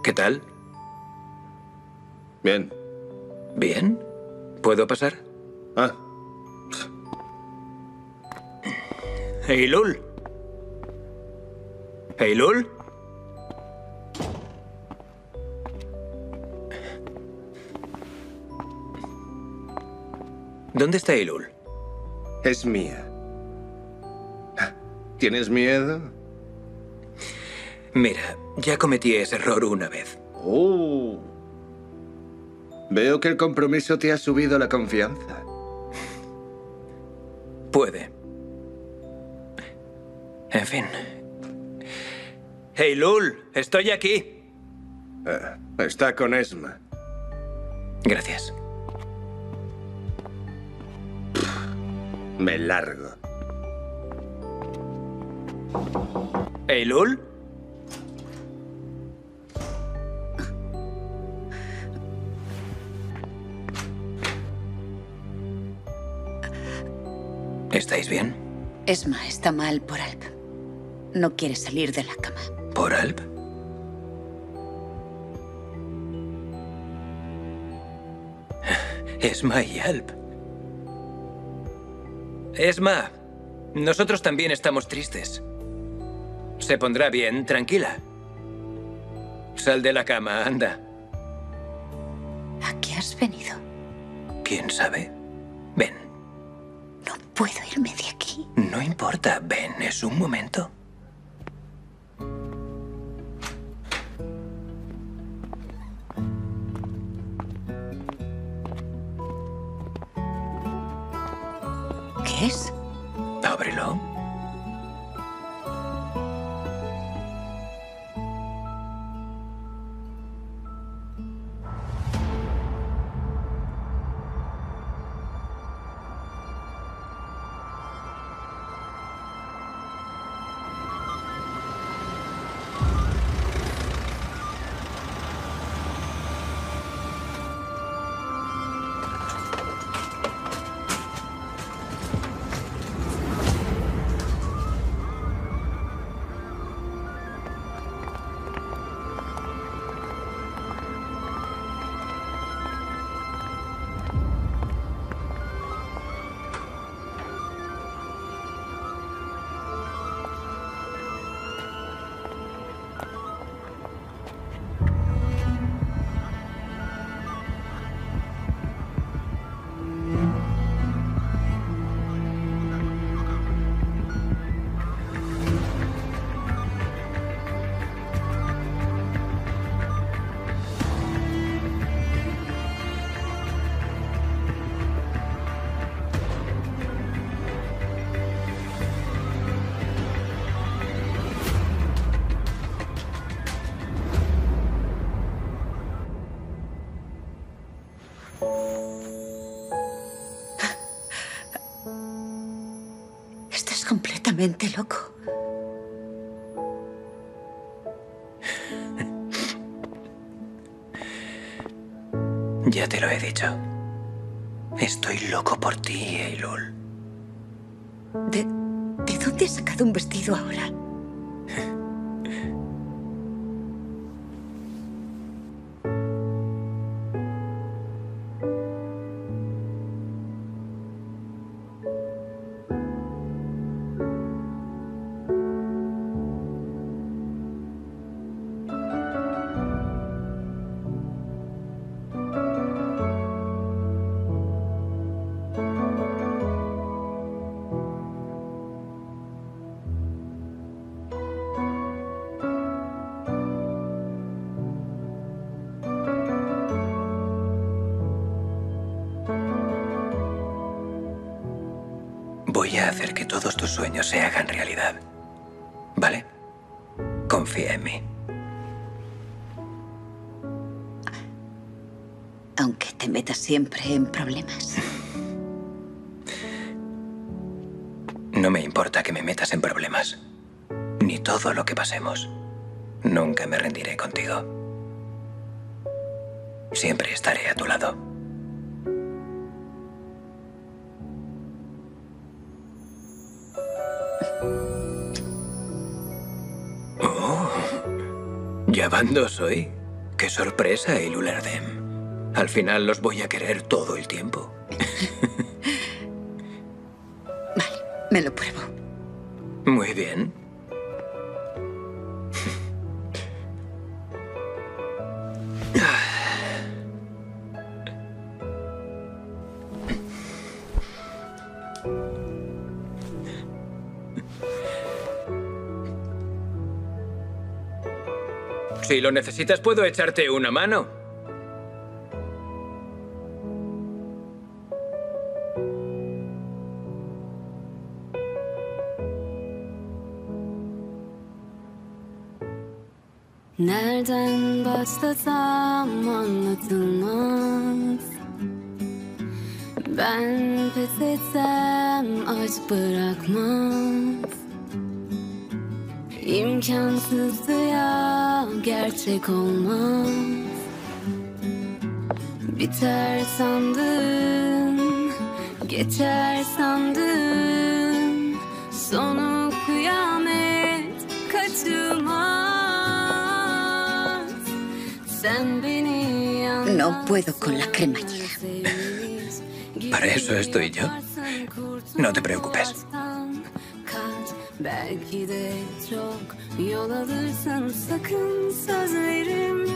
¿Qué tal? Bien. ¿Bien? ¿Puedo pasar? Ah, ¡Eilul! ¿Eilul? ¿Dónde está Eilul? es mía. ¿Tienes miedo? Mira, ya cometí ese error una vez. Oh. Veo que el compromiso te ha subido la confianza. Puede. En fin. Eilul, estoy aquí. Está con Esma. Gracias. Me largo. ¿Eilul? ¿Estáis bien? Esma está mal por Alp. No quiere salir de la cama. ¿Por Alp? Esma y Alp. Esma, nosotros también estamos tristes. Se pondrá bien, tranquila. Sal de la cama, anda. ¿A qué has venido? ¿Quién sabe? Ven. No puedo irme de aquí. No importa, ven, es un momento. ¿Qué es? Ábrelo. Estás completamente loco. Ya te lo he dicho. Estoy loco por ti, Eilul. ¿De dónde has sacado un vestido ahora? Voy a hacer que todos tus sueños se hagan realidad. ¿Vale? Confía en mí. Aunque te metas siempre en problemas. No me importa que me metas en problemas. Ni todo lo que pasemos. Nunca me rendiré contigo. Siempre estaré a tu lado. Oh, ¿ya van dos hoy? Qué sorpresa, Eilul Erdem. Al final los voy a querer todo el tiempo. Vale, me lo pruebo. Muy bien. Si lo necesitas, puedo echarte una mano. Nereden başlasam anlatılmaz. Ben pes etsem aşk bırakmaz. İmkansızdı ya, gerçek olmaz. Biter sandım, geçer sandım. Sonu kıyamet kaçırmaz. Sen beni yandan No puedo con la cremallera. Para eso estoy yo. No te preocupes. Belki de çok yol alırsın, sakın sözlerim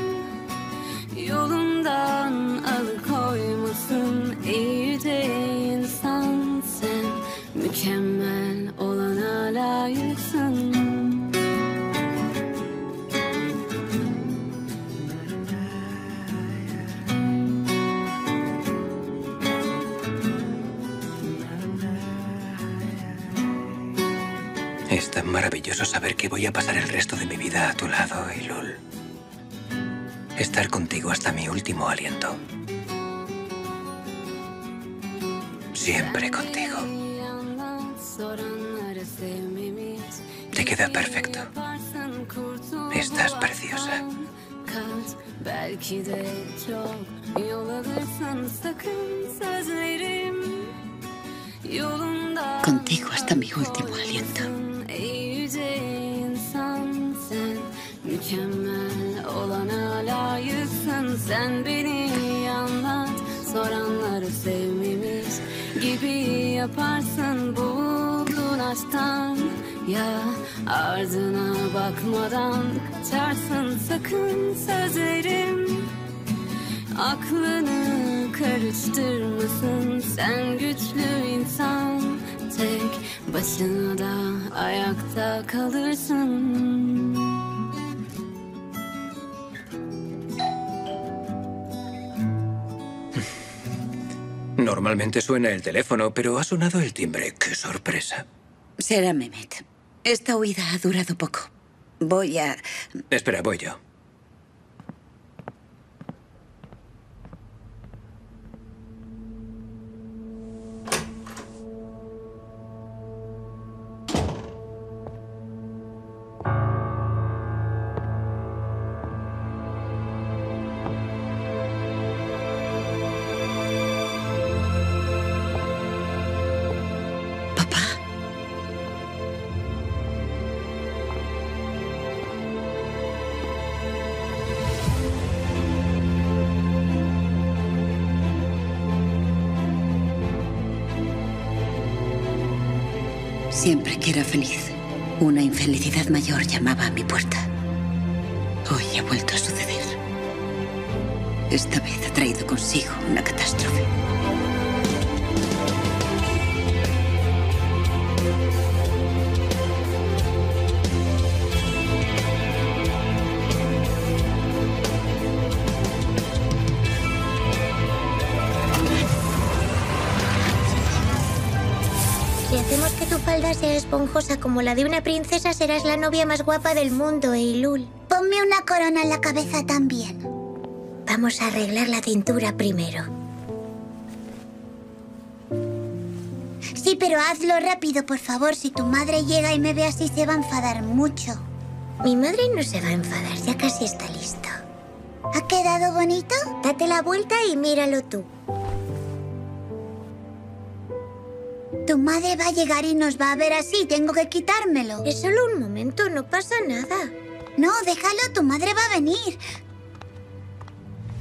yolundan alıkoymasın. Ey yüce insan, sen mükemmel olana layıksın. Es tan maravilloso saber que voy a pasar el resto de mi vida a tu lado, Eilul. Estar contigo hasta mi último aliento. Siempre contigo. Te queda perfecto. Estás preciosa. Belki de çok yol alırsın, sakın sözlerim yolunda. Contigo hasta mi último aliento. Ey yüce insan, sen mükemmel olana layıksın. Sen beni anlat, soranları sevmemiş gibi yaparsın. Buldun aşktan ya, ardına bakmadan kaçarsın. Sakın sözlerim aklını karıştırmasın. Sen güçlü insan, tek başına da ayakta kalırsın. Normalmente suena el teléfono, pero ha sonado el timbre. ¡Qué sorpresa! Será Mehmet. Esta huida ha durado poco. Voy a... Espera, voy yo. Papá. Siempre que era feliz, una infelicidad mayor llamaba a mi puerta. Hoy ha vuelto a suceder. Esta vez ha traído consigo una catástrofe. Si hacemos que tu falda sea esponjosa como la de una princesa, serás la novia más guapa del mundo, Eilul. Ponme una corona en la cabeza también. Vamos a arreglar la cintura primero. Sí, pero hazlo rápido, por favor. Si tu madre llega y me ve así, se va a enfadar mucho. Mi madre no se va a enfadar, ya casi está listo. ¿Ha quedado bonito? Date la vuelta y míralo tú. Tu madre va a llegar y nos va a ver así. Tengo que quitármelo. Es solo un momento, no pasa nada. No, déjalo, tu madre va a venir.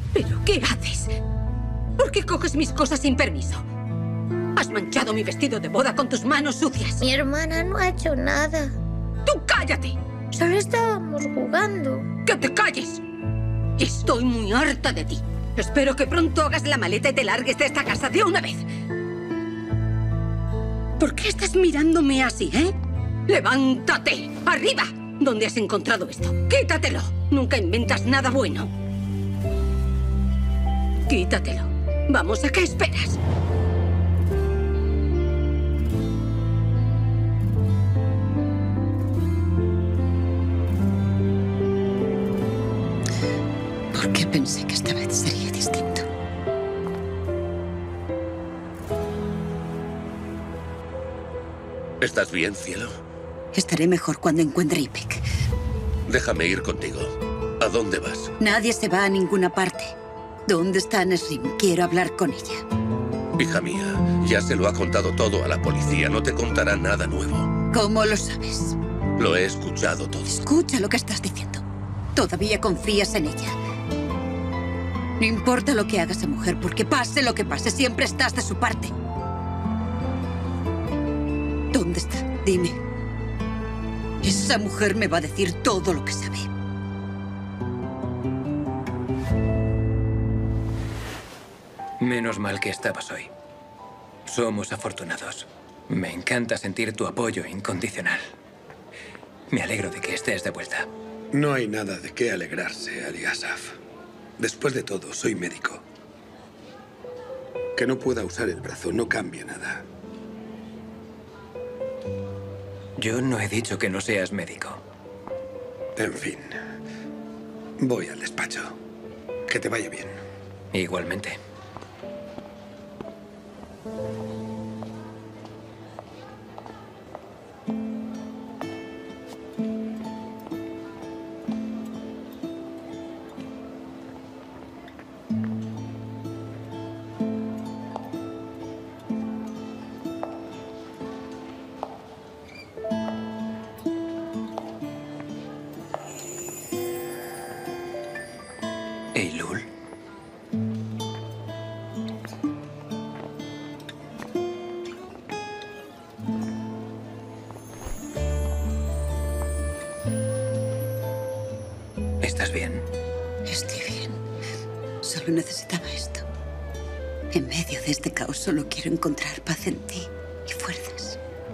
¿Pero qué haces? ¿Por qué coges mis cosas sin permiso? Has manchado mi vestido de boda con tus manos sucias. Mi hermana no ha hecho nada. ¡Tú cállate! Solo estábamos jugando. ¡Que te calles! Estoy muy harta de ti. Espero que pronto hagas la maleta y te largues de esta casa de una vez. ¿Por qué estás mirándome así, eh? ¡Levántate! ¡Arriba! ¿Dónde has encontrado esto? ¡Quítatelo! Nunca inventas nada bueno. Quítatelo. Vamos, ¿a qué esperas? ¿Por qué pensé que esta vez sería distinto? ¿Estás bien, cielo? Estaré mejor cuando encuentre a Ipek. Déjame ir contigo. ¿A dónde vas? Nadie se va a ninguna parte. ¿Dónde está Nesrin? Quiero hablar con ella. Hija mía, ya se lo ha contado todo a la policía. No te contará nada nuevo. ¿Cómo lo sabes? Lo he escuchado todo. Escucha lo que estás diciendo. Todavía confías en ella. No importa lo que haga esa mujer, porque pase lo que pase, siempre estás de su parte. ¿Dónde está? Dime. Esa mujer me va a decir todo lo que sabe. Menos mal que estabas hoy. Somos afortunados. Me encanta sentir tu apoyo incondicional. Me alegro de que estés de vuelta. No hay nada de qué alegrarse, Ali Asaf. Después de todo, soy médico. Que no pueda usar el brazo no cambia nada. Yo no he dicho que no seas médico. En fin. Voy al despacho. Que te vaya bien. Igualmente. Eylul. ¿Estás bien? Estoy bien. Solo necesitaba esto. En medio de este caos solo quiero encontrar paz en ti y fuerzas.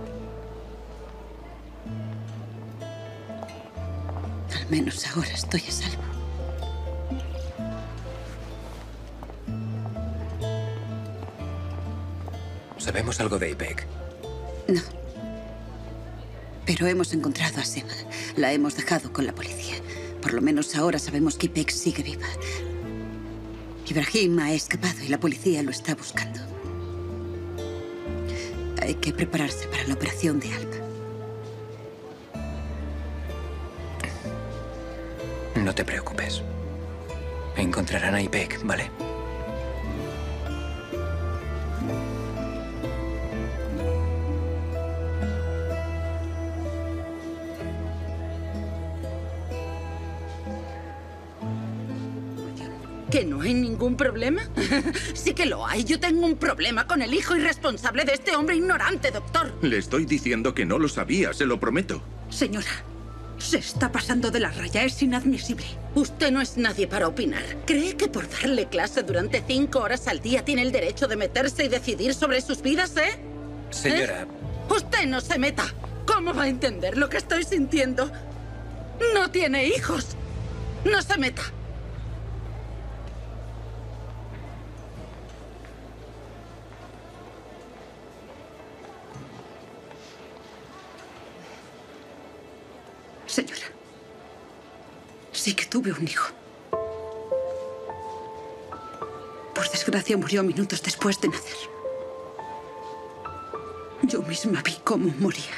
Al menos ahora estoy a salvo. ¿Sabemos algo de Ipek? No. Pero hemos encontrado a Sema. La hemos dejado con la policía. Por lo menos ahora sabemos que Ipek sigue viva. Ibrahim ha escapado y la policía lo está buscando. Hay que prepararse para la operación de Alba. No te preocupes. Encontrarán a Ipek, ¿vale? ¿Que no hay ningún problema? Sí que lo hay. Yo tengo un problema con el hijo irresponsable de este hombre ignorante, doctor. Le estoy diciendo que no lo sabía, se lo prometo. Señora, se está pasando de la raya. Es inadmisible. Usted no es nadie para opinar. ¿Cree que por darle clase durante 5 horas al día tiene el derecho de meterse y decidir sobre sus vidas, Señora... Usted no se meta. ¿Cómo va a entender lo que estoy sintiendo? No tiene hijos. No se meta. Señora, sí que tuve un hijo. Por desgracia murió minutos después de nacer. Yo misma vi cómo moría.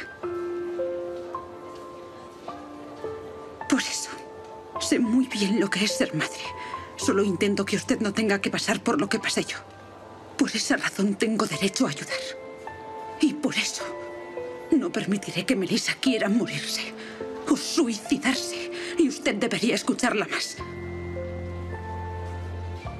Por eso, sé muy bien lo que es ser madre. Solo intento que usted no tenga que pasar por lo que pasé yo. Por esa razón tengo derecho a ayudar. Y por eso, no permitiré que Melissa quiera morirse o suicidarse. Y usted debería escucharla más.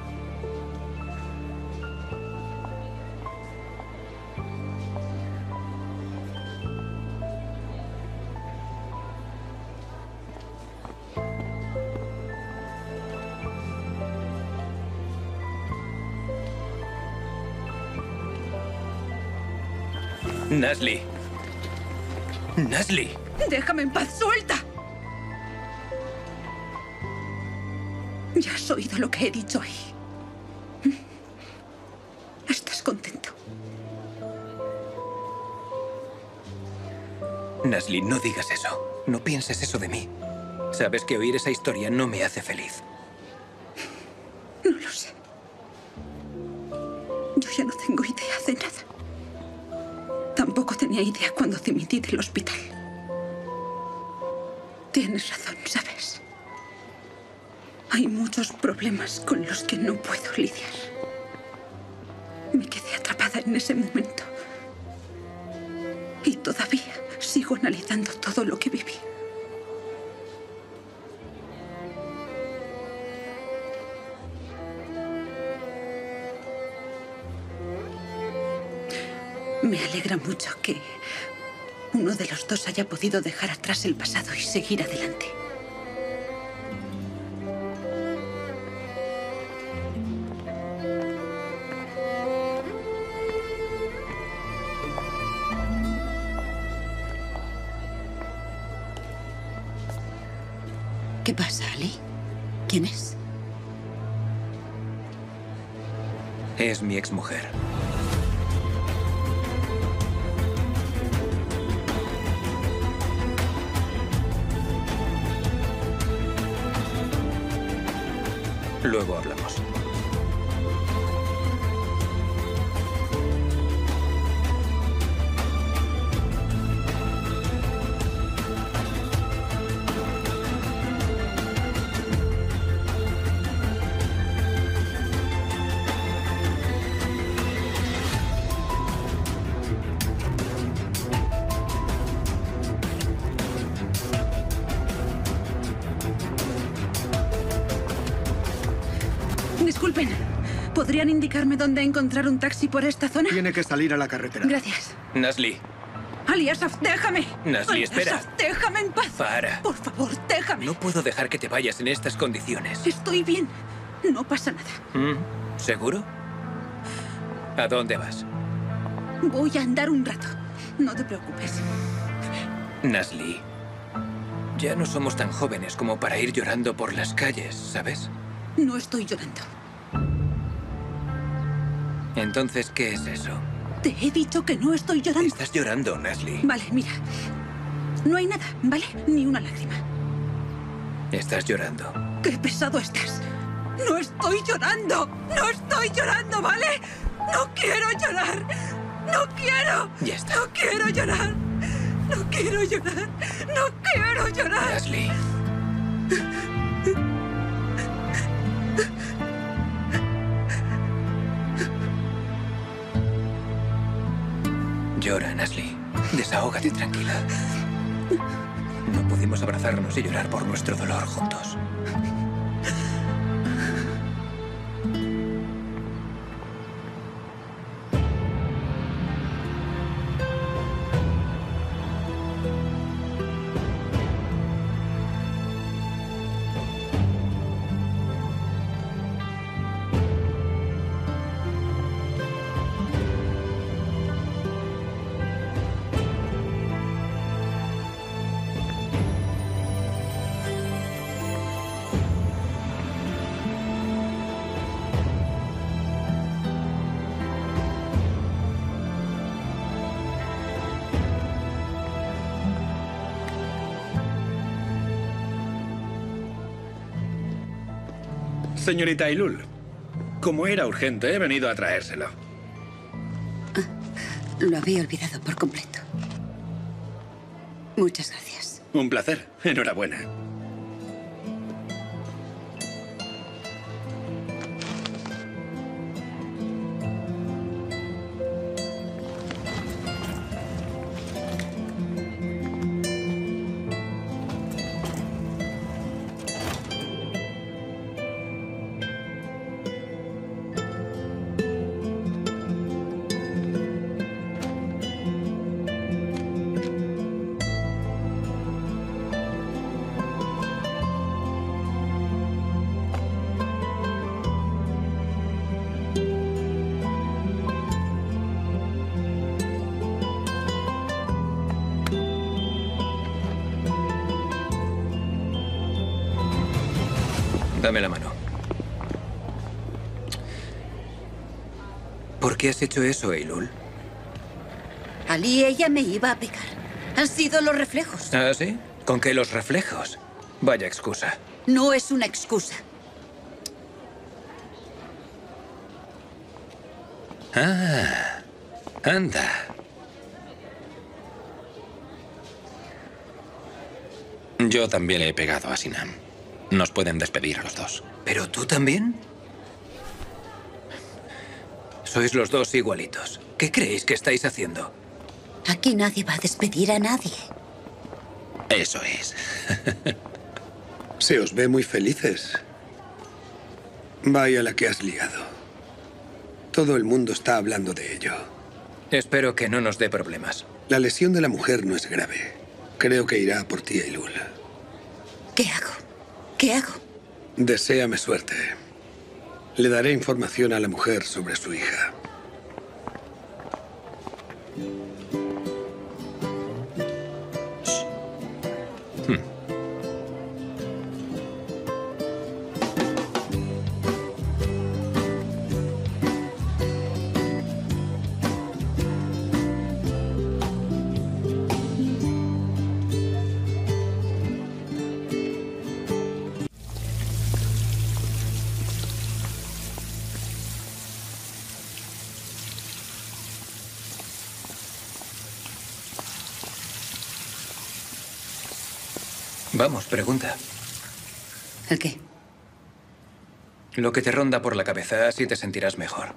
Nasli. Nasli. Déjame en paz, suelta. Ya has oído lo que he dicho ahí. ¿Estás contento? Nasli, no digas eso. No pienses eso de mí. Sabes que oír esa historia no me hace feliz. No lo sé. Yo ya no tengo idea de nada. Tampoco tenía idea cuando dimití del hospital. Tienes razón, ¿sabes? Hay muchos problemas con los que no puedo lidiar. Me quedé atrapada en ese momento. Y todavía sigo analizando todo lo que viví. Me alegra mucho que uno de los dos haya podido dejar atrás el pasado y seguir adelante. ¿Qué pasa, Ali? ¿Quién es? Es mi exmujer. Luego hablamos. Disculpen, ¿podrían indicarme dónde encontrar un taxi por esta zona? Tiene que salir a la carretera. Gracias. Nasli. Ali Asaf, déjame. Nasli, Ali espera. Asaf, déjame en paz. Para. Por favor, déjame. No puedo dejar que te vayas en estas condiciones. Estoy bien. No pasa nada. ¿Seguro? ¿A dónde vas? Voy a andar un rato. No te preocupes. Nasli, ya no somos tan jóvenes como para ir llorando por las calles, ¿sabes? No estoy llorando. Entonces, ¿qué es eso? Te he dicho que no estoy llorando. Estás llorando, Nasli. Vale, mira. No hay nada, ¿vale? Ni una lágrima. Estás llorando. ¡Qué pesado estás! ¡No estoy llorando! ¡No estoy llorando, ¿vale? ¡No quiero llorar! ¡No quiero! Ya está. ¡No quiero llorar! ¡No quiero llorar! ¡No quiero llorar! Nasli. Llora, Nasli. Desahógate tranquila. No pudimos abrazarnos y llorar por nuestro dolor juntos. Señorita Aylul, como era urgente, he venido a traérselo. Lo había olvidado por completo. Muchas gracias. Un placer. Enhorabuena. Dame la mano. ¿Por qué has hecho eso, Eylul? Ali, ella me iba a pegar. Han sido los reflejos. ¿Ah, sí? ¿Con qué los reflejos? Vaya excusa. No es una excusa. Ah, anda. Yo también le he pegado a Sinam. Nos pueden despedir a los dos. ¿Pero tú también? Sois los dos igualitos. ¿Qué creéis que estáis haciendo? Aquí nadie va a despedir a nadie. Eso es. Se os ve muy felices. Vaya la que has liado. Todo el mundo está hablando de ello. Espero que no nos dé problemas. La lesión de la mujer no es grave. Creo que irá por ti, Eylul. ¿Qué hago? ¿Qué hago? Deséame suerte. Le daré información a la mujer sobre su hija. Vamos, pregunta. ¿El qué? Lo que te ronda por la cabeza, así te sentirás mejor.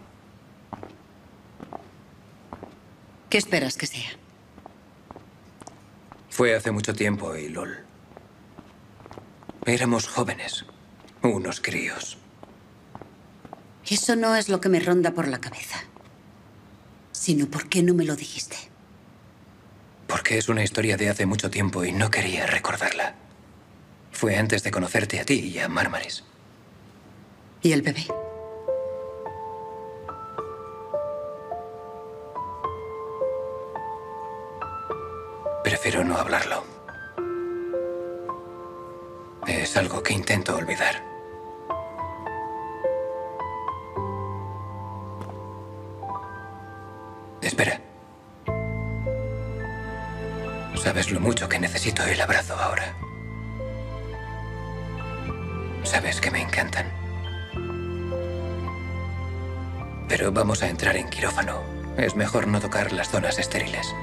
¿Qué esperas que sea? Fue hace mucho tiempo, Eylul. Éramos jóvenes, unos críos. Eso no es lo que me ronda por la cabeza, sino por qué no me lo dijiste. Porque es una historia de hace mucho tiempo y no quería recordarla. Fue antes de conocerte a ti y a Mármaris. ¿Y el bebé? Prefiero no hablarlo. Es algo que intento olvidar. Espera. Sabes lo mucho que necesito el abrazo ahora. Sabes que me encantan. Pero vamos a entrar en quirófano. Es mejor no tocar las zonas estériles.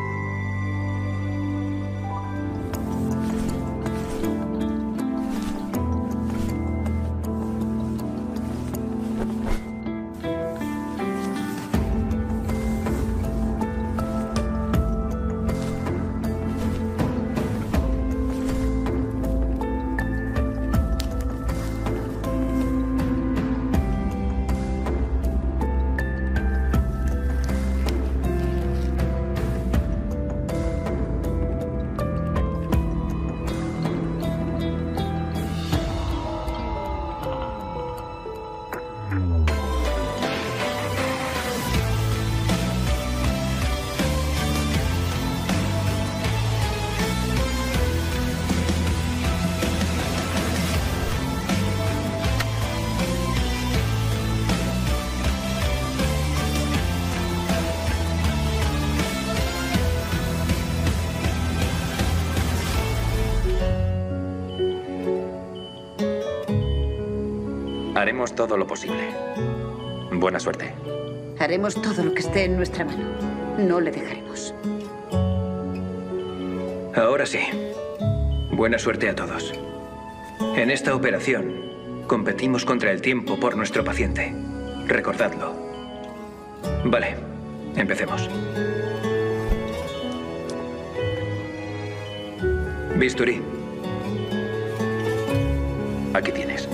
Haremos todo lo posible. Buena suerte. Haremos todo lo que esté en nuestra mano. No le dejaremos. Ahora sí. Buena suerte a todos. En esta operación, competimos contra el tiempo por nuestro paciente. Recordadlo. Vale, empecemos. Bisturí. Aquí tienes.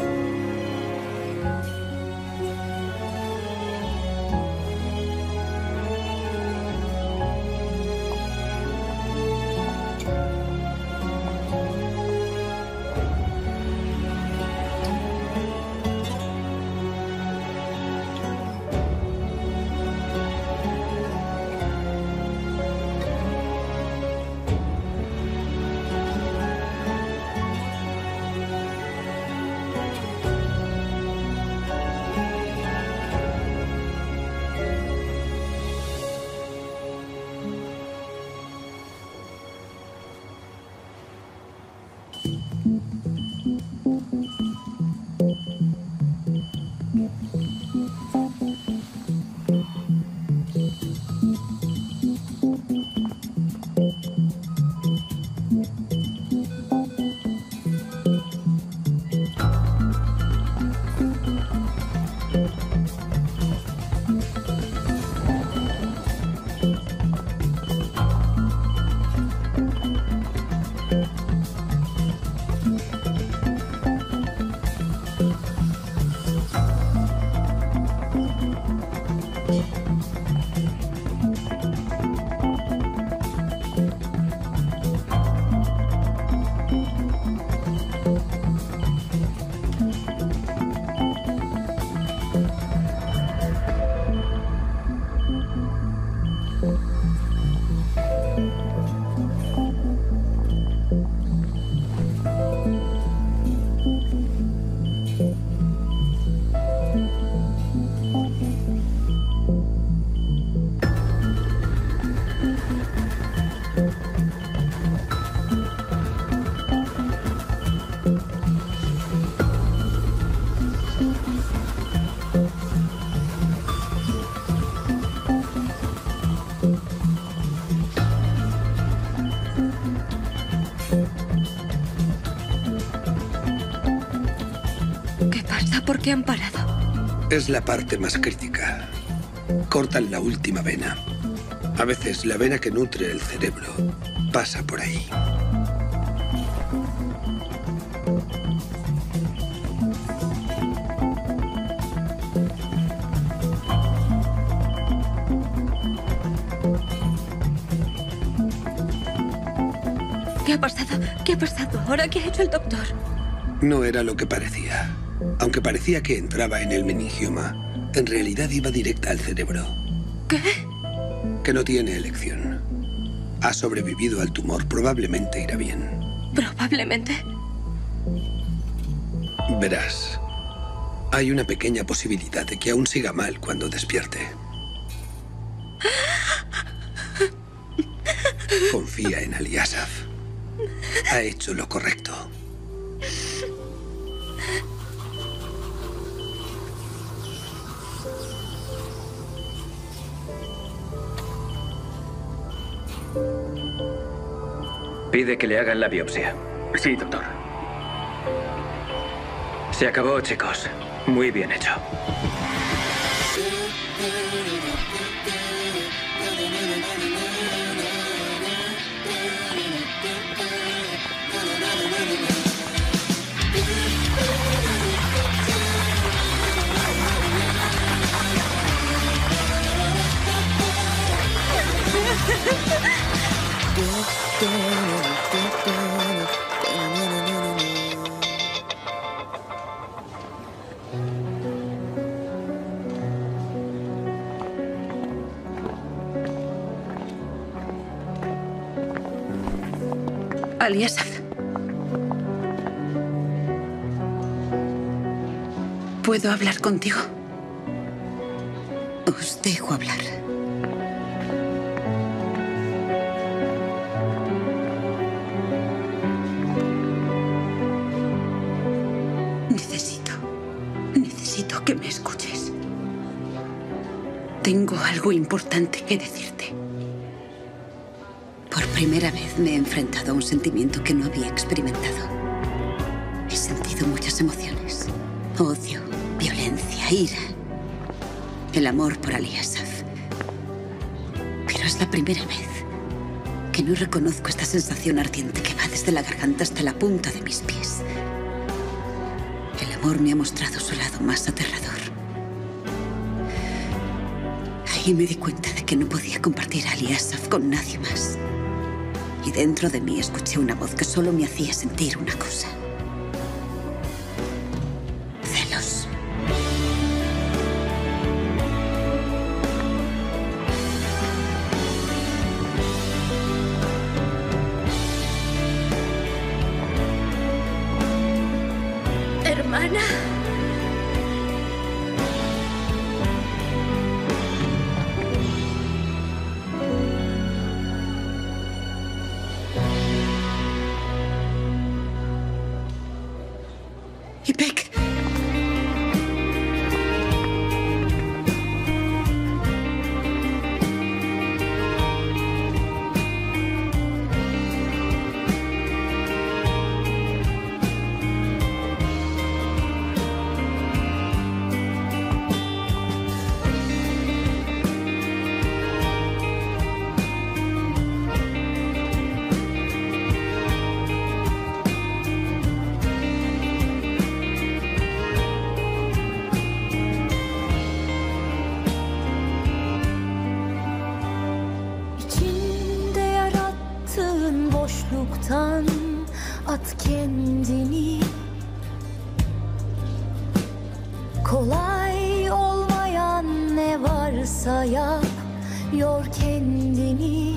¿Por qué han parado? Es la parte más crítica. Cortan la última vena. A veces la vena que nutre el cerebro pasa por ahí. ¿Qué ha pasado? ¿Qué ha pasado ahora? ¿Qué ha hecho el doctor? No era lo que parecía. Aunque parecía que entraba en el meningioma, en realidad iba directa al cerebro. ¿Qué? Que no tiene elección. Ha sobrevivido al tumor, probablemente irá bien. ¿Probablemente? Verás, hay una pequeña posibilidad de que aún siga mal cuando despierte. Confía en Ali Asaf. Ha hecho lo correcto. Pide que le hagan la biopsia. Sí, doctor. Se acabó, chicos. Muy bien hecho. Ali Asaf. ¿Puedo hablar contigo? Os dejo hablar. Necesito que me escuches. Tengo algo importante que decirte. Por primera vez me he enfrentado a un sentimiento que no había experimentado. He sentido muchas emociones. Odio, violencia, ira. El amor por Ali Asaf. Pero es la primera vez que no reconozco esta sensación ardiente que va desde la garganta hasta la punta de mis pies. El amor me ha mostrado su lado más aterrador. Ahí me di cuenta de que no podía compartir a Ali Asaf con nadie más. Y dentro de mí escuché una voz que solo me hacía sentir una cosa. Celos. Hermana. Ipek. İçinde yarattığın boşluktan at kendini. Kolay olmayan ne varsa yap, yor kendini.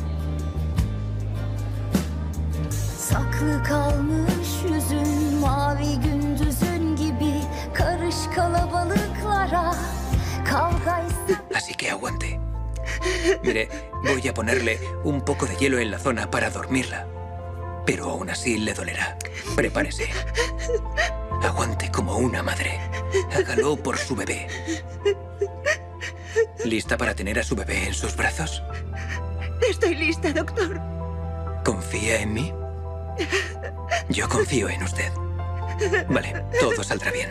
Saklı kalmış yüzün mavi gündüzün gibi, karış kalabalıklara, kavgaysa. Así que aguante. Mire, voy a ponerle un poco de hielo en la zona para dormirla. Pero aún así le dolerá. Prepárese. Aguante como una madre. Hágalo por su bebé. ¿Lista para tener a su bebé en sus brazos? Estoy lista, doctor. ¿Confía en mí? Yo confío en usted. Vale, todo saldrá bien.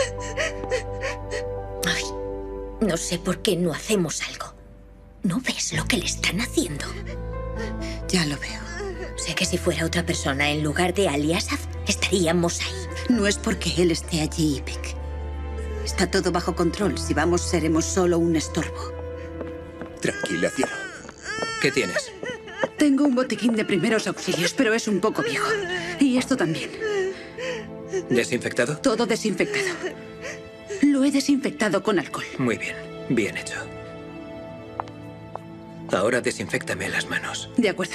Ay, no sé por qué no hacemos algo. ¿No ves lo que le están haciendo? Ya lo veo. Sé que si fuera otra persona en lugar de Ali Asaf, estaríamos ahí. No es porque él esté allí, Ipek. Está todo bajo control. Si vamos, seremos solo un estorbo. Tranquila, cielo. ¿Qué tienes? Tengo un botiquín de primeros auxilios, pero es un poco viejo. Y esto también. ¿Desinfectado? Todo desinfectado. Lo he desinfectado con alcohol. Muy bien. Bien hecho. Ahora desinféctame las manos. De acuerdo.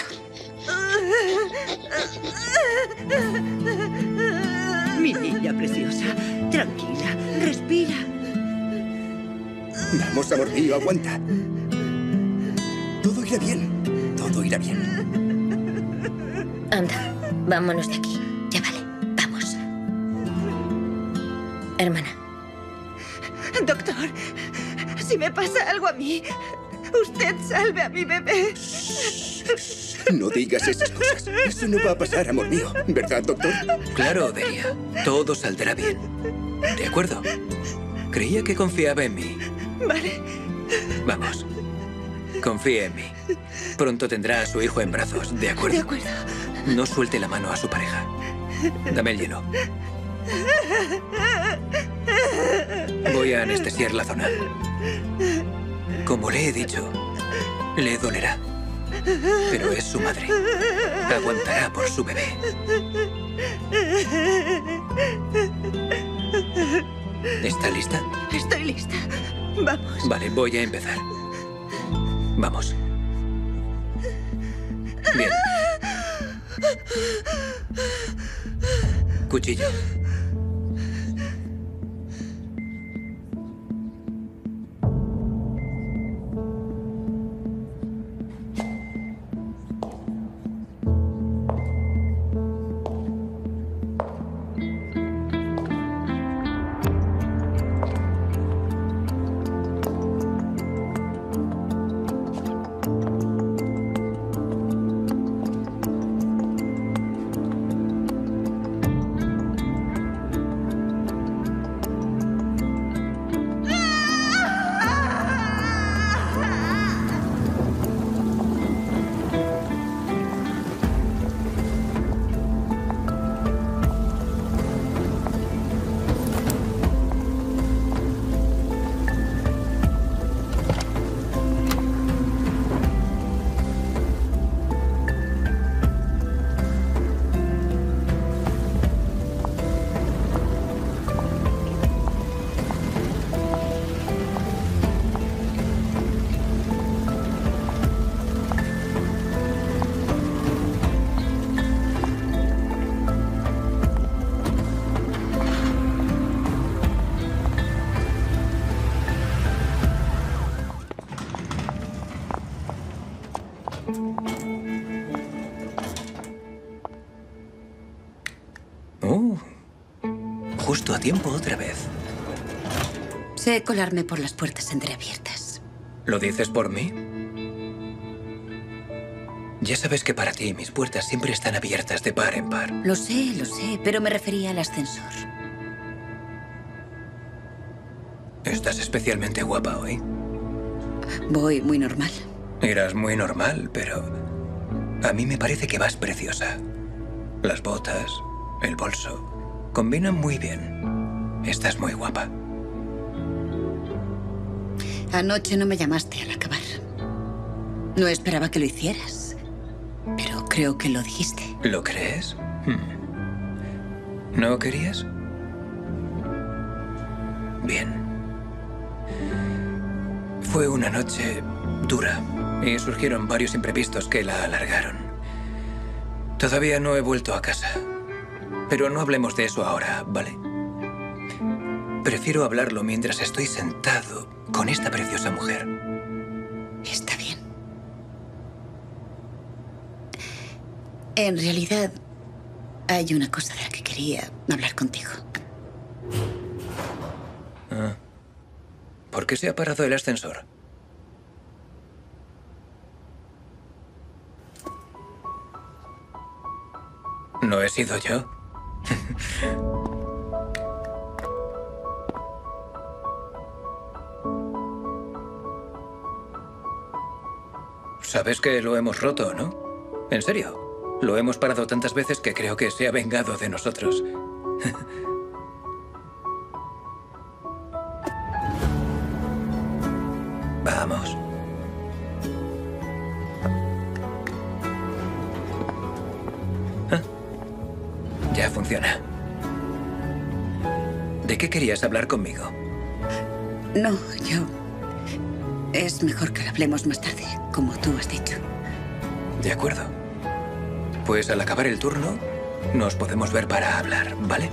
Mi niña preciosa, tranquila, respira. Vamos, amor mío, aguanta. Todo irá bien. Todo irá bien. Anda, vámonos de aquí. Ya vale, vamos. Hermana. Doctor, si me pasa algo a mí, usted salve a mi bebé. No digas esas cosas. Eso no va a pasar, amor mío. ¿Verdad, doctor? Claro, Delia. Todo saldrá bien. ¿De acuerdo? Creía que confiaba en mí. Vale. Vamos. Confíe en mí. Pronto tendrá a su hijo en brazos, ¿de acuerdo? De acuerdo. No suelte la mano a su pareja. Dame el hielo. Voy a anestesiar la zona. Como le he dicho, le dolerá. Pero es su madre. Aguantará por su bebé. ¿Está lista? Estoy lista. Vamos. Vale, voy a empezar. Vamos. Bien. Cuchillo. Justo a tiempo otra vez. Sé colarme por las puertas entreabiertas. ¿Lo dices por mí? Ya sabes que para ti mis puertas siempre están abiertas de par en par. Lo sé, pero me refería al ascensor. Estás especialmente guapa hoy. Voy muy normal. Irás muy normal, pero a mí me parece que vas preciosa. Las botas, el bolso, combinan muy bien. Estás muy guapa. Anoche no me llamaste al acabar. No esperaba que lo hicieras, pero creo que lo dijiste. ¿Lo crees? ¿No querías? Bien. Fue una noche dura y surgieron varios imprevistos que la alargaron. Todavía no he vuelto a casa, pero no hablemos de eso ahora, ¿vale? Prefiero hablarlo mientras estoy sentado con esta preciosa mujer. Está bien. En realidad, hay una cosa de la que quería hablar contigo. ¿Por qué se ha parado el ascensor? ¿No he sido yo? Sabes que lo hemos roto, ¿no? En serio. Lo hemos parado tantas veces que creo que se ha vengado de nosotros. Vamos. Ya funciona. ¿De qué querías hablar conmigo? No, yo... Es mejor que lo hablemos más tarde, como tú has dicho. De acuerdo. Pues al acabar el turno, nos podemos ver para hablar, ¿vale?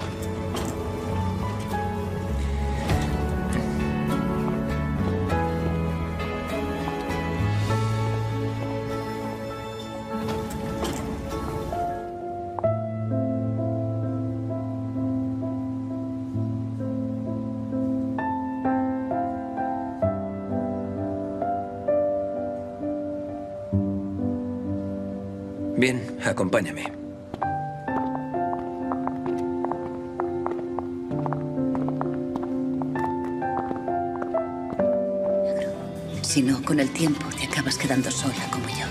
Bien, acompáñame. Si no, con el tiempo te acabas quedando sola como yo.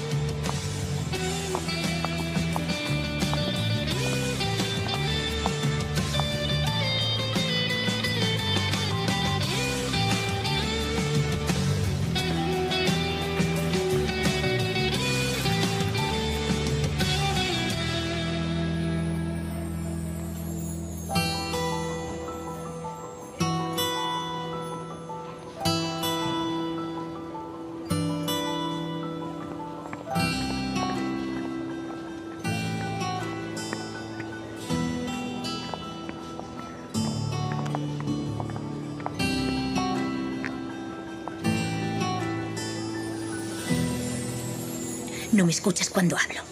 No me escuchas cuando hablo.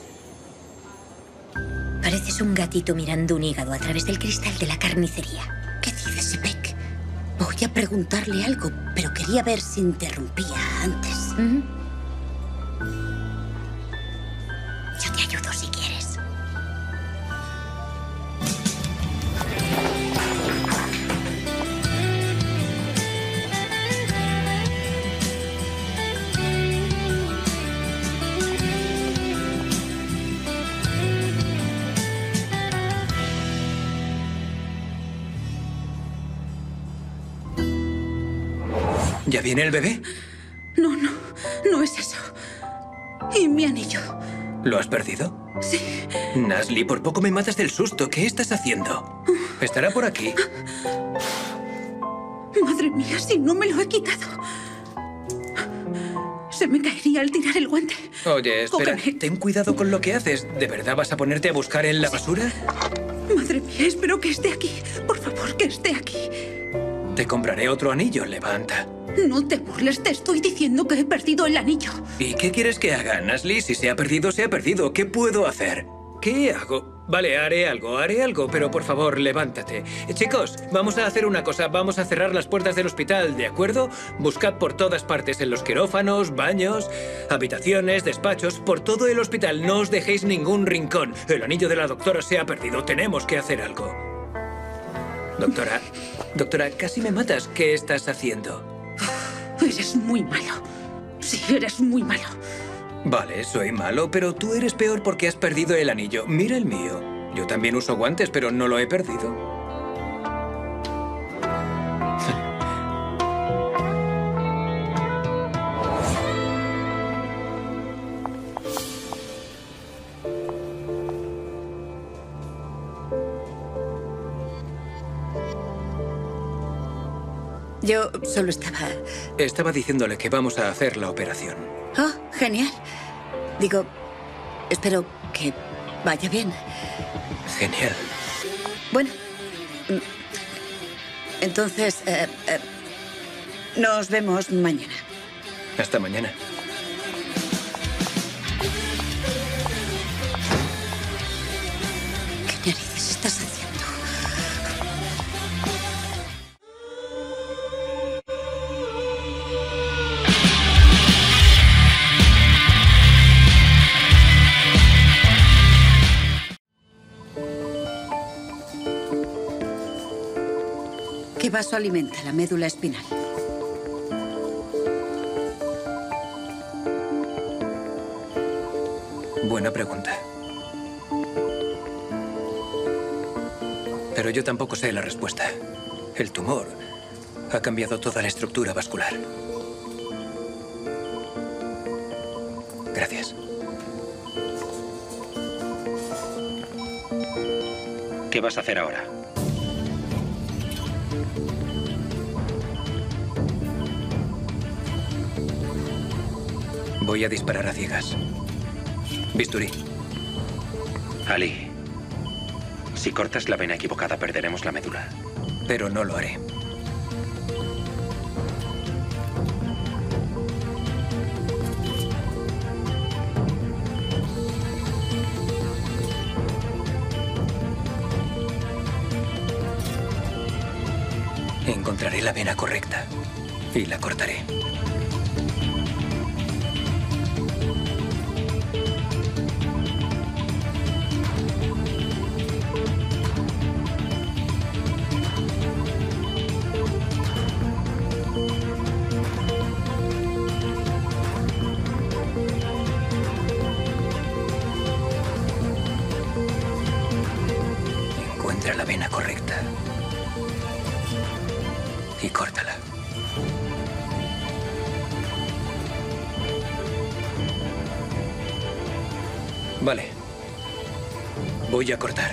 Pareces un gatito mirando un hígado a través del cristal de la carnicería. ¿Qué dices, Ipek? Voy a preguntarle algo, pero quería ver si interrumpía antes. Yo te ayudo si quieres. ¿Ya viene el bebé? No es eso. ¿Y mi anillo? ¿Lo has perdido? Sí. Nasli, por poco me matas del susto. ¿Qué estás haciendo? Estará por aquí. Madre mía, si no me lo he quitado. Se me caería al tirar el guante. Oye, espera. Cógeme. Ten cuidado con lo que haces. ¿De verdad vas a ponerte a buscar en la basura? Madre mía, espero que esté aquí. Por favor, que esté aquí. Te compraré otro anillo. Levanta. No te burles, te estoy diciendo que he perdido el anillo. ¿Y qué quieres que haga, Nasli? Si se ha perdido, se ha perdido. ¿Qué puedo hacer? ¿Qué hago? Vale, haré algo, pero por favor, levántate. Chicos, vamos a hacer una cosa. Vamos a cerrar las puertas del hospital, ¿de acuerdo? Buscad por todas partes, en los quirófanos, baños, habitaciones, despachos, por todo el hospital. No os dejéis ningún rincón. El anillo de la doctora se ha perdido. Tenemos que hacer algo. Doctora, casi me matas. ¿Qué estás haciendo? Eres muy malo. Sí, eres muy malo. Vale, soy malo, pero tú eres peor porque has perdido el anillo. Mira el mío. Yo también uso guantes, pero no lo he perdido. Yo solo estaba... Estaba diciéndole que vamos a hacer la operación. Oh, genial. Digo, espero que vaya bien. Genial. Bueno, entonces, nos vemos mañana. Hasta mañana. ¿Qué narices estás haciendo? ¿Qué vaso alimenta la médula espinal? Buena pregunta. Pero yo tampoco sé la respuesta. El tumor ha cambiado toda la estructura vascular. Gracias. ¿Qué vas a hacer ahora? Voy a disparar a ciegas. Bisturí. Ali, si cortas la vena equivocada, perderemos la médula. Pero no lo haré. Encontraré la vena correcta y la cortaré. Encuentra la vena correcta y córtala. Vale. Voy a cortar.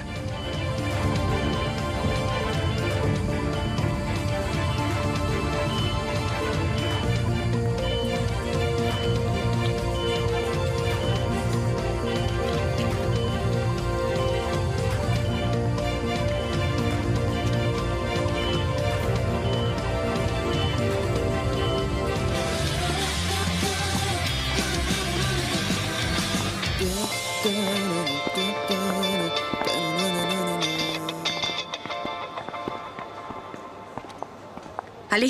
Ali.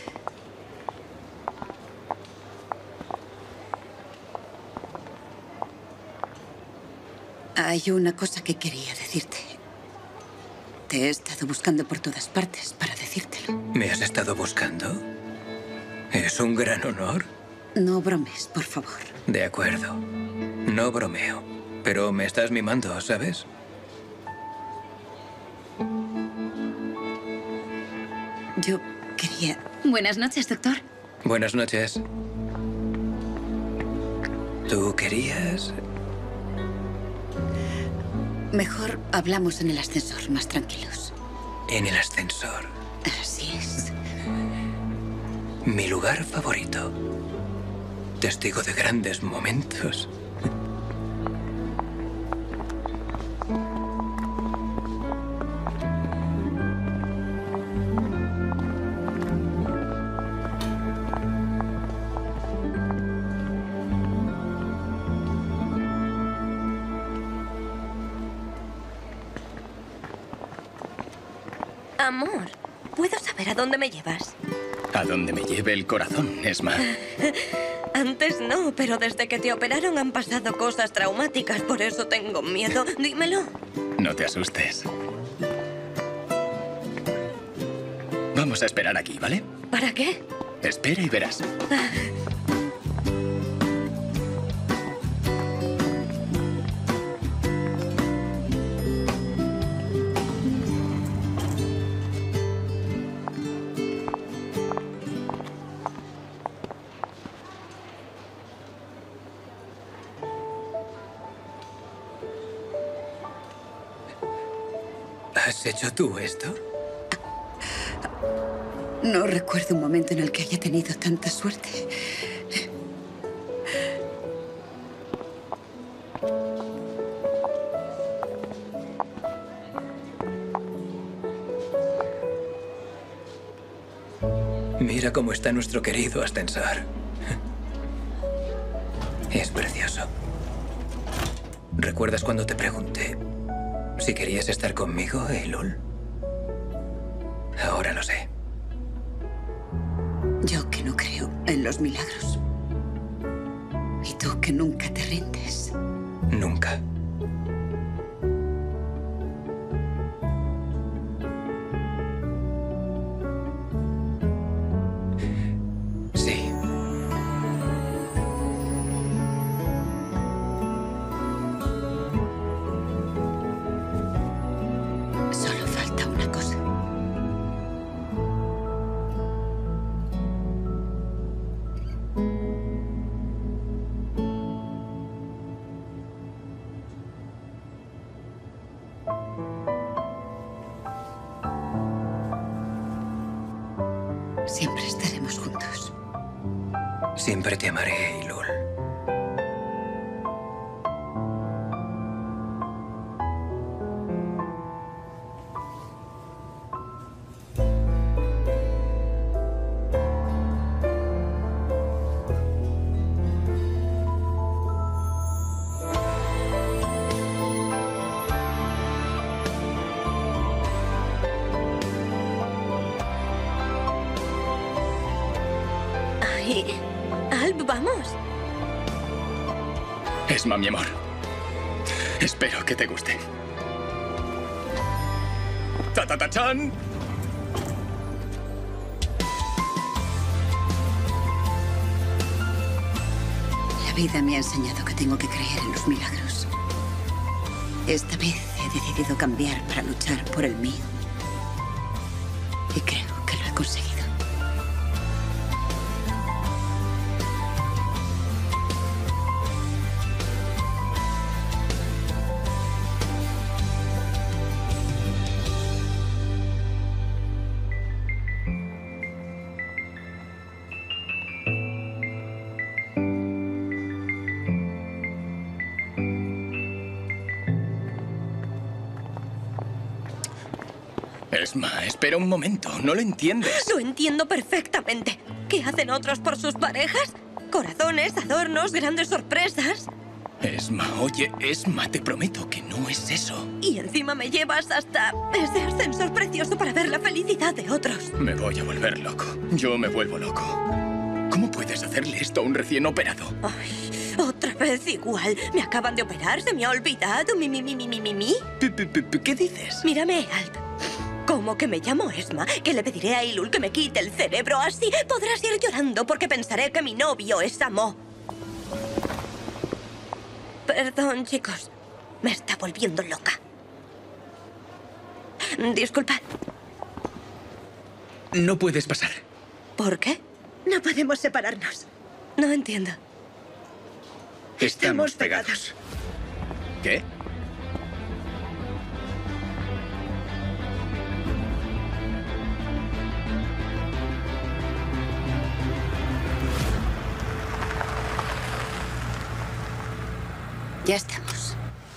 Hay una cosa que quería decirte. Te he estado buscando por todas partes para decírtelo. ¿Me has estado buscando? Es un gran honor. No bromes, por favor. De acuerdo. No bromeo. Pero me estás mimando, ¿sabes? Yo quería... Buenas noches, doctor. Buenas noches. ¿Tú querías? Mejor hablamos en el ascensor, más tranquilos. En el ascensor. Así es. Mi lugar favorito. Testigo de grandes momentos. Amor, ¿puedo saber a dónde me llevas? A donde me lleve el corazón, Esma. Antes no, pero desde que te operaron han pasado cosas traumáticas, por eso tengo miedo. Dímelo. No te asustes. Vamos a esperar aquí, ¿vale? ¿Para qué? Espera y verás. ¿Has hecho tú esto? No recuerdo un momento en el que haya tenido tanta suerte. Mira cómo está nuestro querido ascensor. Es precioso. ¿Recuerdas cuando te pregunté si querías estar conmigo, Eilul? Ahora lo sé. Yo que no creo en los milagros. Y tú que nunca te rindes. Nunca. Sí. Solo falta una cosa. Siempre estaremos juntos. Siempre te amaré, Eilul. Ay, Alp, vamos. Esma, mi amor. Espero que te guste. ¡Ta-ta-ta-chan! La vida me ha enseñado que tengo que creer en los milagros. Esta vez he decidido cambiar para luchar por el mío. Y creo que lo he conseguido. Esma, espera un momento. No lo entiendes. Lo entiendo perfectamente. ¿Qué hacen otros por sus parejas? Corazones, adornos, grandes sorpresas. Esma, oye, Esma, te prometo que no es eso. Y encima me llevas hasta ese ascensor precioso para ver la felicidad de otros. Me voy a volver loco. Yo me vuelvo loco. ¿Cómo puedes hacerle esto a un recién operado? Ay, otra vez igual. Me acaban de operar, se me ha olvidado. Mi. ¿Qué dices? Mírame, Alp. ¿Cómo que me llamo Esma? Que le pediré a Eilul que me quite el cerebro. Así podrás ir llorando porque pensaré que mi novio es Amo. Perdón, chicos. Me está volviendo loca. Disculpad. No puedes pasar. ¿Por qué? No podemos separarnos. No entiendo. Estamos pegados. ¿Qué? Ya estamos.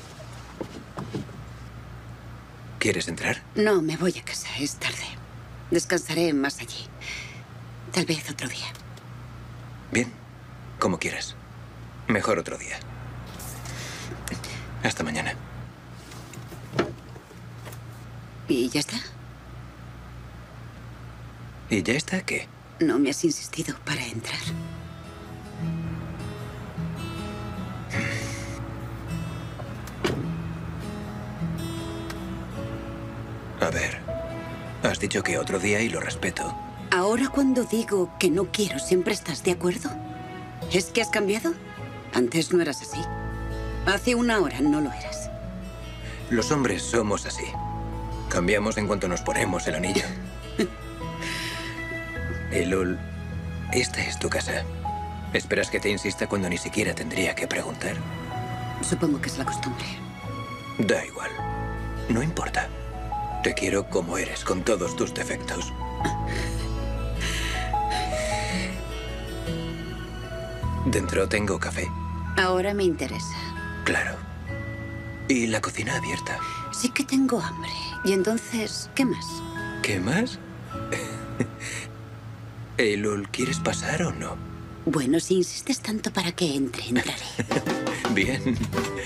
¿Quieres entrar? No, me voy a casa. Es tarde. Descansaré más allí. Tal vez otro día. Bien, como quieras. Mejor otro día. Hasta mañana. ¿Y ya está? ¿Y ya está qué? No me has insistido para entrar. A ver, has dicho que otro día y lo respeto. Ahora cuando digo que no quiero, ¿siempre estás de acuerdo? ¿Es que has cambiado? Antes no eras así. Hace una hora no lo eras. Los hombres somos así. Cambiamos en cuanto nos ponemos el anillo. Eilul, esta es tu casa. ¿Esperas que te insista cuando ni siquiera tendría que preguntar? Supongo que es la costumbre. Da igual. No importa. Te quiero como eres, con todos tus defectos. Dentro tengo café. Ahora me interesa. Claro. ¿Y la cocina abierta? Sí que tengo hambre. ¿Y entonces qué más? ¿Qué más? Eilul, ¿quieres pasar o no? Bueno, si insistes tanto para que entre, entraré. Bien.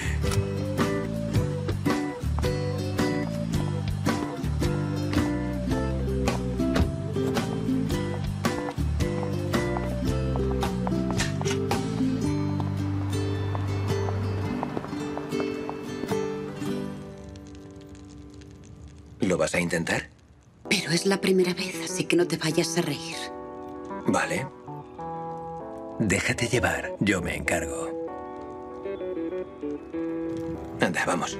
¿Lo vas a intentar? Pero es la primera vez, así que no te vayas a reír. Vale. Déjate llevar, yo me encargo. Anda, vamos.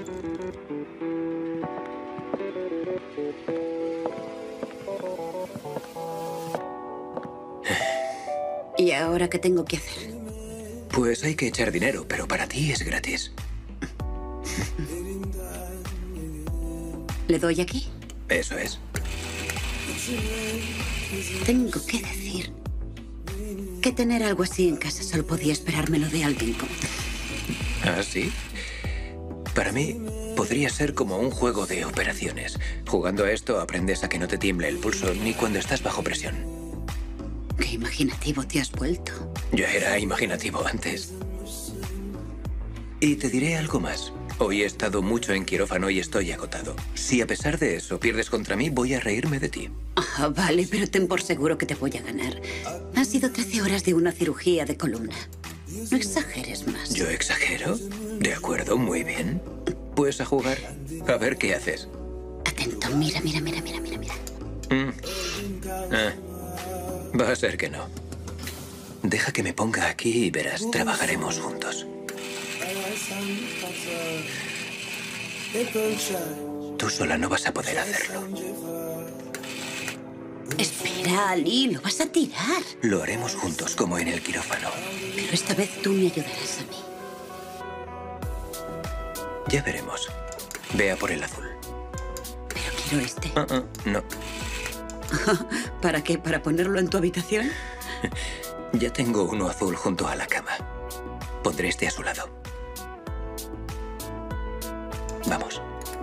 ¿Y ahora qué tengo que hacer? Pues hay que echar dinero, pero para ti es gratis. ¿Le doy aquí? Eso es. Tengo que decir que tener algo así en casa solo podía esperármelo de alguien como tú. ¿Ah, sí? Para mí, podría ser como un juego de operaciones. Jugando a esto aprendes a que no te tiemble el pulso ni cuando estás bajo presión. Qué imaginativo te has vuelto. Yo era imaginativo antes. Y te diré algo más. Hoy he estado mucho en quirófano y estoy agotado. Si a pesar de eso pierdes contra mí, voy a reírme de ti. Ah, vale, pero ten por seguro que te voy a ganar. Han sido 13 horas de una cirugía de columna. No exageres más. ¿Yo exagero? De acuerdo, muy bien. Pues a jugar. A ver qué haces. Atento, mira. Va a ser que no. Deja que me ponga aquí y verás, trabajaremos juntos. Tú sola no vas a poder hacerlo. Espera, Ali, lo vas a tirar. Lo haremos juntos, como en el quirófano. Pero esta vez tú me ayudarás a mí. Ya veremos. Ve a por el azul. Pero quiero este. No. ¿Para qué? ¿Para ponerlo en tu habitación? Ya tengo uno azul junto a la cama. Pondré este a su lado. Vamos.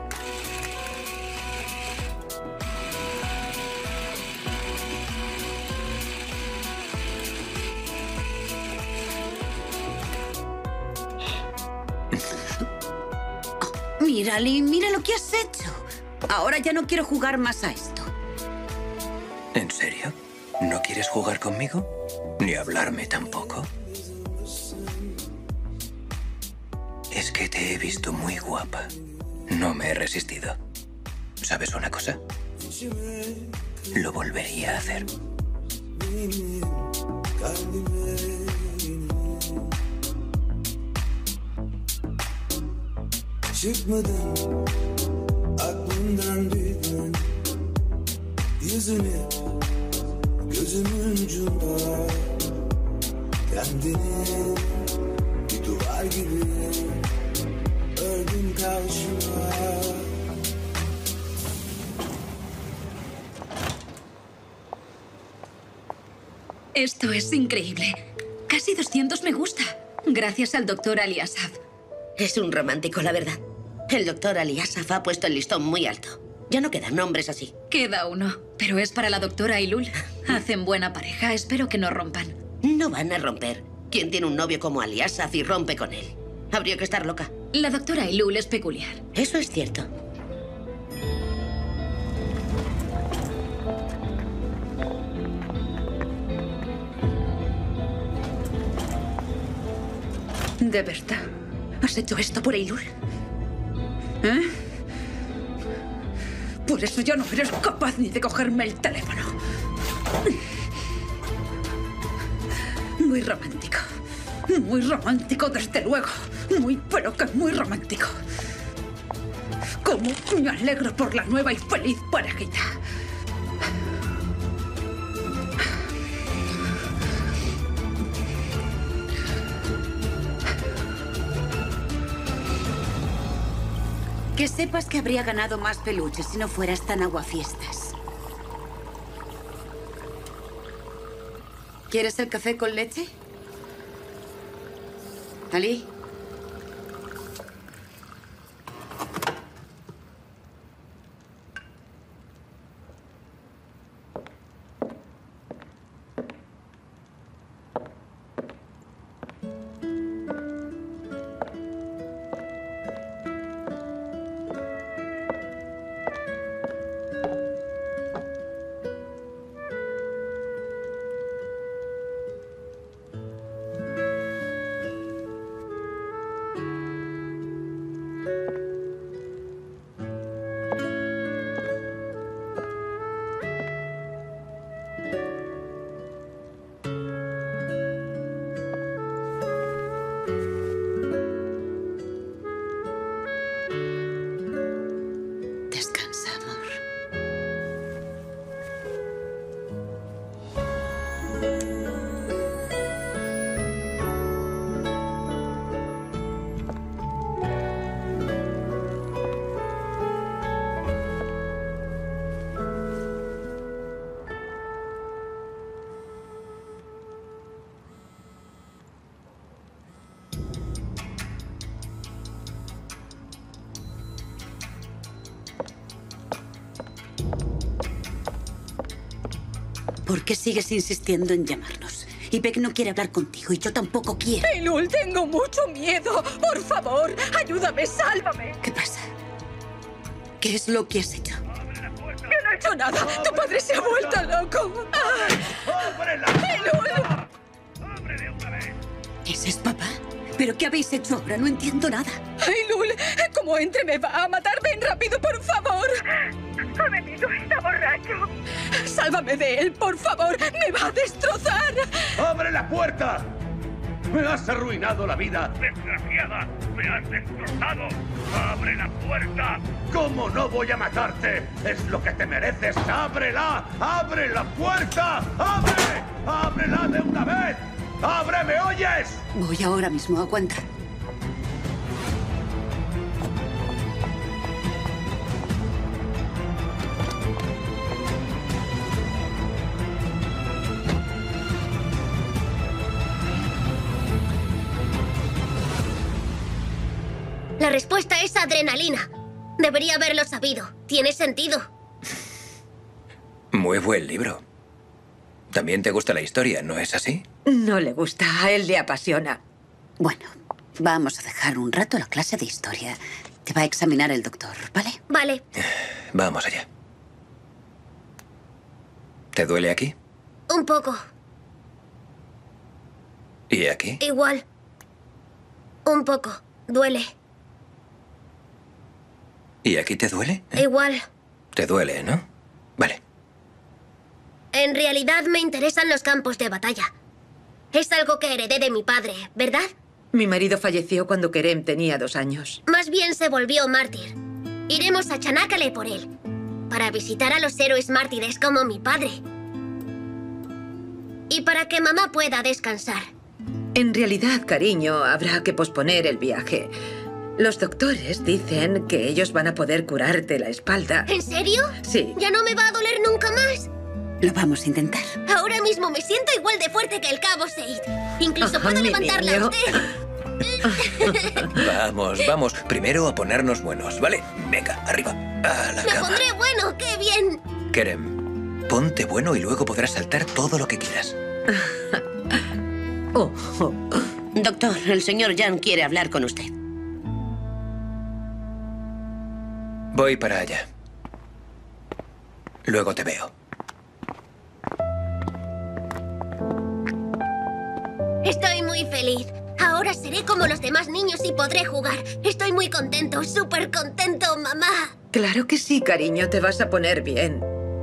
Mira, Ali, mira lo que has hecho. Ahora ya no quiero jugar más a esto. ¿En serio? ¿No quieres jugar conmigo? Ni hablarme tampoco. Es que te he visto muy guapa. No me he resistido. ¿Sabes una cosa? Lo volvería a hacer. Çıkmadın aklımdan bir gün, yüzüne gözümün ucunda, kendini bir duvar gibi ördün karşıma. Esto es increíble. Casi 200 me gusta. Gracias al doctor Ali Asaf. Es un romántico, la verdad. El doctor Ali Asaf ha puesto el listón muy alto. Ya no quedan nombres así. Queda uno, pero es para la doctora Eilul. Hacen buena pareja, espero que no rompan. No van a romper. ¿Quién tiene un novio como Ali Asaf y rompe con él? Habría que estar loca. La doctora Eilul es peculiar. Eso es cierto. ¿De verdad has hecho esto por Eilul? ¿Eh? Por eso ya no eres capaz ni de cogerme el teléfono. Muy romántico. Muy romántico, desde luego. Muy, pero que muy romántico. Cómo me alegro por la nueva y feliz parejita. Que sepas que habría ganado más peluches si no fueras tan aguafiestas. ¿Quieres el café con leche? ¿Ali? Descansa, amor. ¿Por qué sigues insistiendo en llamarnos? Y Beck no quiere hablar contigo y yo tampoco quiero. Eilul, tengo mucho miedo. Por favor, ayúdame, sálvame. ¿Qué pasa? ¿Qué es lo que has hecho? Yo no he hecho nada. Tu padre se ha vuelto loco. ¡Eilul! ¿Ese es papá? ¿Pero qué habéis hecho ahora? No entiendo nada. Eilul, como entre me va a matar. Ven rápido, por favor. Ha venido, está borracho. Sálvame de él, por favor. Me va a destrozar. ¡Abre la puerta! ¡Me has arruinado la vida! ¡Desgraciada! ¡Me has destrozado! ¡Abre la puerta! ¿Cómo no voy a matarte? ¡Es lo que te mereces! ¡Ábrela! ¡Abre la puerta! ¡Abre! ¡Ábrela de una vez! ¡Abre, me oyes! Voy ahora mismo, aguanta. La respuesta es adrenalina. Debería haberlo sabido. Tiene sentido. Muy buen libro. También te gusta la historia, ¿no es así? No le gusta, a él le apasiona. Bueno, vamos a dejar un rato la clase de historia. Te va a examinar el doctor, ¿vale? Vale. Vamos allá. ¿Te duele aquí? Un poco. ¿Y aquí? Igual. Un poco. Duele. ¿Y aquí te duele? Igual. Te duele, ¿no? Vale. En realidad me interesan los campos de batalla. Es algo que heredé de mi padre, ¿verdad? Mi marido falleció cuando Kerem tenía 2 años. Más bien se volvió mártir. Iremos a Chanakale por él, para visitar a los héroes mártires como mi padre. Y para que mamá pueda descansar. En realidad, cariño, habrá que posponer el viaje. Los doctores dicen que ellos van a poder curarte la espalda. ¿En serio? Sí. ¿Ya no me va a doler nunca más? Lo vamos a intentar. Ahora mismo me siento igual de fuerte que el cabo Seid. Incluso puedo levantarla a usted. Vamos, vamos. Primero a ponernos buenos, ¿vale? Venga, arriba. A la Me cama. pondré bueno, qué bien. Kerem, ponte bueno y luego podrás saltar todo lo que quieras. Doctor, el señor Jan quiere hablar con usted. Voy para allá. Luego te veo. Estoy muy feliz. Ahora seré como los demás niños y podré jugar. Estoy muy contento, súper contento, mamá. Claro que sí, cariño, te vas a poner bien.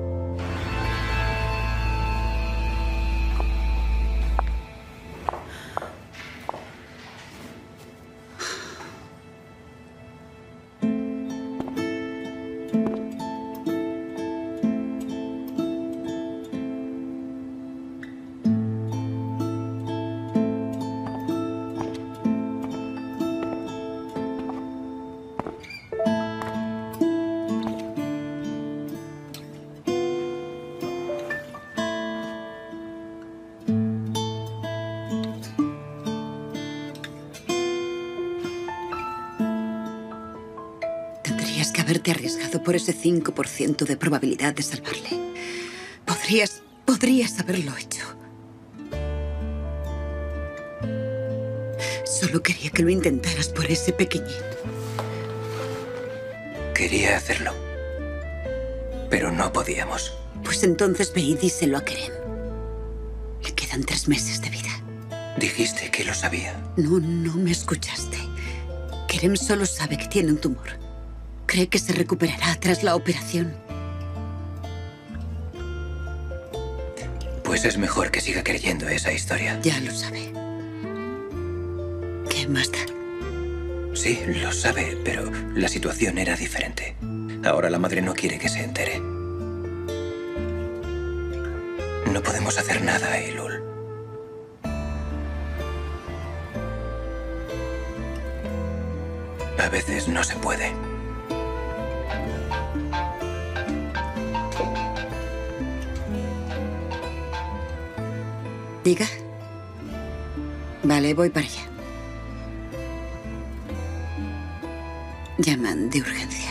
Tendrías que haberte arriesgado por ese 5% de probabilidad de salvarle. Podrías haberlo hecho. Solo quería que lo intentaras por ese pequeñín. Quería hacerlo, pero no podíamos. Pues entonces ve y díselo a Kerem. Le quedan 3 meses de vida. Dijiste que lo sabía. No me escuchaste. Kerem solo sabe que tiene un tumor. Cree que se recuperará tras la operación. Pues es mejor que siga creyendo esa historia. Ya lo sabe. ¿Qué más da? Sí, lo sabe, pero la situación era diferente. Ahora la madre no quiere que se entere. No podemos hacer nada, Eylul. A veces no se puede. ¿Diga? Vale, voy para allá. Llaman de urgencia.